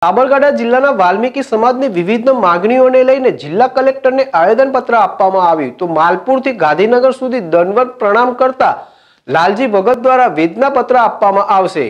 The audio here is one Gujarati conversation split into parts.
સાબરકાંઠા જિલ્લાના વાલ્મીકી સમાજની વિવિધ માંગણીઓને લઈને જિલ્લા કલેક્ટરને આવેદનપત્ર આપવામાં આવ્યું તો માલપુરથી ગાંધીનગર સુધી દંડવત પ્રણામ કરતા લાલજી ભગત દ્વારા વેદનાપત્ર આપવામાં આવશે।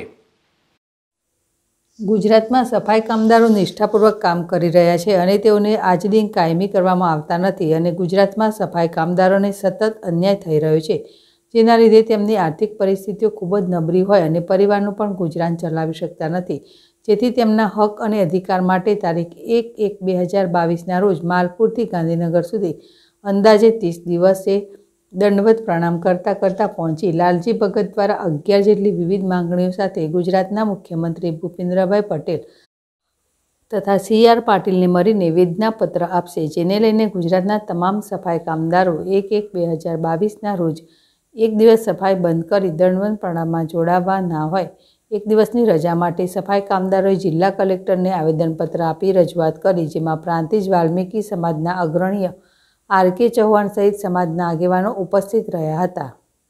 ગુજરાતમાં સફાઈ કામદારો નિષ્ઠાપૂર્વક કામ કરી રહ્યા છે અને તેઓને આજ દિન કાયમી કરવામાં આવતા નથી અને ગુજરાતમાં સફાઈ કામદારોને સતત અન્યાય થઈ રહ્યો છે, જેના લીધે તેમની આર્થિક પરિસ્થિતિઓ ખૂબ જ નબળી હોય અને પરિવારનું પણ ગુજરાન ચલાવી શકતા નથી, જેથી તેમના હક અને અધિકાર માટે તારીખ 1/1/2022ના રોજ માલપુરથી ગાંધીનગર સુધી અંદાજે 30 દિવસે દંડવત પ્રણામ કરતા પહોંચી લાલજી ભગત દ્વારા 11 જેટલી વિવિધ માંગણીઓ સાથે ગુજરાતના મુખ્યમંત્રી ભૂપેન્દ્રભાઈ પટેલ તથા CR પાટીલને મળીને વેદનાપત્ર આપશે, જેને લઈને ગુજરાતના તમામ સફાઈ કામદારો 1/1/2022ના રોજ એક દિવસ સફાઈ બંધ કરી દંડવત પ્રણામમાં જોડાવા ના હોય એક દિવસની રજા માટે સફાઈ કામદારોએ જિલ્લા કલેક્ટરને આવેદનપત્ર આપી રજૂઆત કરી, જેમાં પ્રાંતિજ વાલ્મીકી સમાજના અગ્રણીય RK ચૌહાણ સહિત સમાજના આગેવાનો ઉપસ્થિત રહ્યા હતા।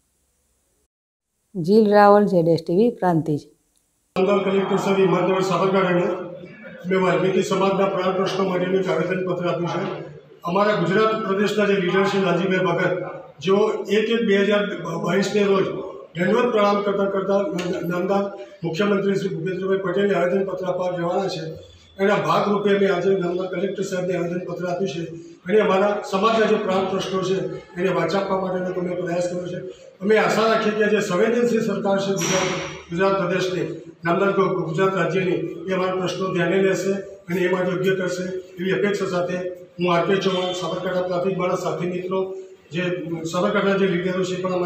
જીલ રાવલ, ZSTV, પ્રાંતિજ। કલેક્ટર સાહેબ હિંમતનગર સાબરકાંઠાને મેં વાલ્મીકી સમાજના પ્રાણ પ્રશ્નો માટેનું એક આવેદનપત્ર આપ્યું છે। અમારા ગુજરાત પ્રદેશના જે લીડર છે લાલજીભાઈ ભગત, જેઓ 1/1/2022ને રોજ દંડવત પ્રણામ કરતા નામદાર મુખ્યમંત્રી શ્રી ભૂપેન્દ્રભાઈ પટેલને આવેદનપત્ર આપવા જવાના છે, એના ભાગરૂપે મેં આજે નામદાર કલેક્ટર સાહેબને આવેદનપત્ર આપ્યું છે અને અમારા સમાજના જે પ્રાણ પ્રશ્નો છે એને વાચા આપવા માટેનો અમે પ્રયાસ કર્યો છે। અમે આશા રાખીએ કે જે સંવેદનશીલ સરકાર છે ગુજરાત પ્રદેશની, નામદાર ગુજરાત રાજ્યની, એ અમારા પ્રશ્નો ધ્યાને લેશે અને એ માટે યોગ્ય કરશે એવી અપેક્ષા સાથે હું RK ચૌહાણ, સાબરકાંઠા પ્રાંતિજ મારા સાથી મિત્રો, જે સાબરકાંઠાના જે લીડરો છે પણ